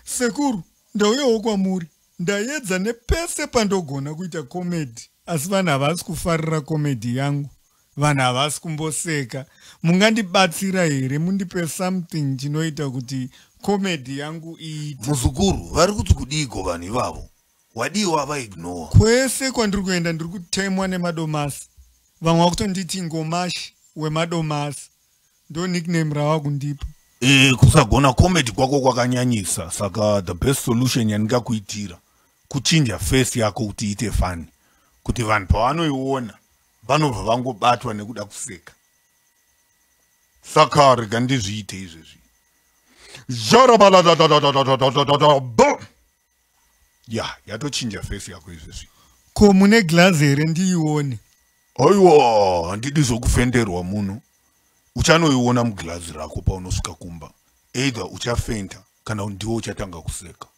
Sekuru, ndauyawo kwamuri. Ndaedza nepese pandogona kuita komedi, asi vanhu havasi kufarira komedi yangu. Vanhu havasi kumboseka. Mungandibatsira here mundipe something chinoita kuti komedi yangu iite. Muzukuru, vari kuti kudiko vanhu ivavo. Wadiwa avaignore. Kwese kwandiri kuenda ndiri kutemwa nemadomasi. Vamwe vakutonditi ngomashi wemadomasi. Ndo nickname rava kundipa. Kusagona comedy kwako kwakanyanyisa. Saka the best solution yandingakuitira kuchinja face yako kuti iite funny. Kuti vanhu pavanoiona vanobva vangobatwa nekuda kuseka. Saka rega ndizviite izvezvi. Ya, yatochinja face yako izvezvi. Ko mune glass here ndiione? Aiwa, handidi zvokufenderwa muno. Uchanoiona muglazi rako paunosvika kumba. Either uchafenta kana ndiwo uchatanga kuseka.